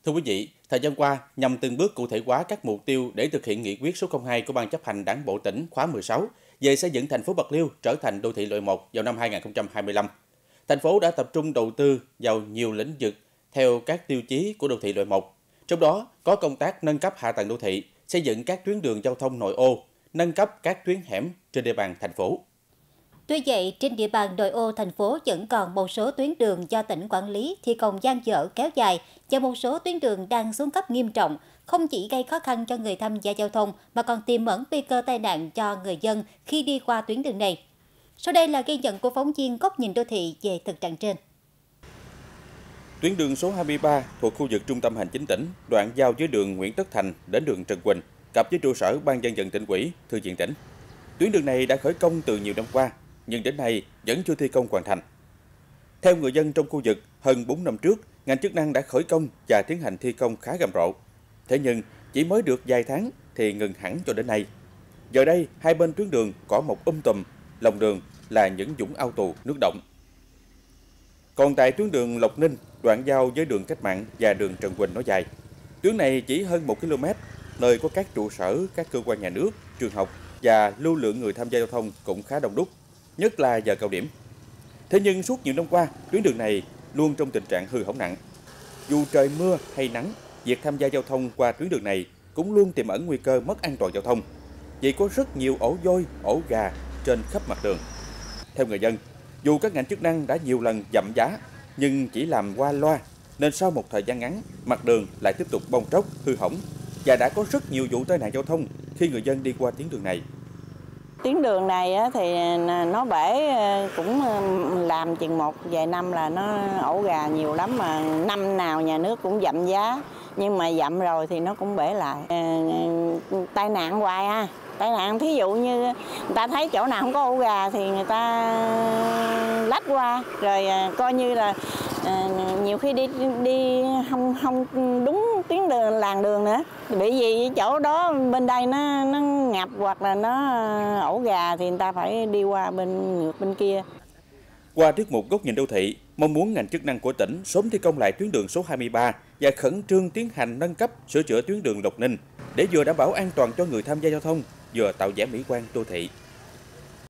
Thưa quý vị, thời gian qua, nhằm từng bước cụ thể hóa các mục tiêu để thực hiện nghị quyết số 02 của Ban chấp hành Đảng bộ tỉnh khóa 16 về xây dựng thành phố Bạc Liêu trở thành đô thị loại 1 vào năm 2025, thành phố đã tập trung đầu tư vào nhiều lĩnh vực theo các tiêu chí của đô thị loại 1. Trong đó có công tác nâng cấp hạ tầng đô thị, xây dựng các tuyến đường giao thông nội ô, nâng cấp các tuyến hẻm trên địa bàn thành phố. Tuy vậy, trên địa bàn nội ô thành phố vẫn còn một số tuyến đường do tỉnh quản lý thi công dang dở kéo dài và một số tuyến đường đang xuống cấp nghiêm trọng, không chỉ gây khó khăn cho người tham gia giao thông mà còn tiềm ẩn nguy cơ tai nạn cho người dân khi đi qua tuyến đường này. Sau đây là ghi nhận của phóng viên Góc nhìn đô thị về thực trạng trên. Tuyến đường số 23 thuộc khu vực trung tâm hành chính tỉnh, đoạn giao với đường Nguyễn Tất Thành đến đường Trần Quỳnh, cặp với trụ sở Ban Nhân dân tỉnh ủy, Thư viện tỉnh. Tuyến đường này đã khởi công từ nhiều năm qua, nhưng đến nay vẫn chưa thi công hoàn thành. Theo người dân trong khu vực, hơn 4 năm trước, ngành chức năng đã khởi công và tiến hành thi công khá rầm rộ. Thế nhưng, chỉ mới được vài tháng thì ngừng hẳn cho đến nay. Giờ đây, hai bên tuyến đường cỏ mọc tùm, lòng đường là những vũng ao tù nước động. Còn tại tuyến đường Lộc Ninh, đoạn giao với đường Cách Mạng và đường Trần Quỳnh nói dài. Tuyến này chỉ hơn 1 km, nơi có các trụ sở, các cơ quan nhà nước, trường học và lưu lượng người tham gia giao thông cũng khá đông đúc, nhất là giờ cao điểm. Thế nhưng suốt nhiều năm qua, tuyến đường này luôn trong tình trạng hư hỏng nặng. Dù trời mưa hay nắng, việc tham gia giao thông qua tuyến đường này cũng luôn tiềm ẩn nguy cơ mất an toàn giao thông, vì có rất nhiều ổ voi, ổ gà trên khắp mặt đường. Theo người dân, dù các ngành chức năng đã nhiều lần dặm giá, nhưng chỉ làm qua loa, nên sau một thời gian ngắn, mặt đường lại tiếp tục bong tróc, hư hỏng và đã có rất nhiều vụ tai nạn giao thông khi người dân đi qua tuyến đường này. Tuyến đường này thì nó bể cũng làm chừng một vài năm là nó ổ gà nhiều lắm, mà năm nào nhà nước cũng dặm giá, nhưng mà dặm rồi thì nó cũng bể lại. Tai nạn hoài tai nạn thí dụ như người ta thấy chỗ nào không có ổ gà thì người ta lách qua, rồi coi như là nhiều khi đi không đúng tuyến đường làn đường nữa, bị gì chỗ đó bên đây nó ngập hoặc là nó ổ gà thì người ta phải đi qua ngược bên kia. Qua tiết mục Góc nhìn đô thị, mong muốn ngành chức năng của tỉnh sớm thi công lại tuyến đường số 23 và khẩn trương tiến hành nâng cấp, sửa chữa tuyến đường Lộc Ninh để vừa đảm bảo an toàn cho người tham gia giao thông, vừa tạo vẻ mỹ quan đô thị.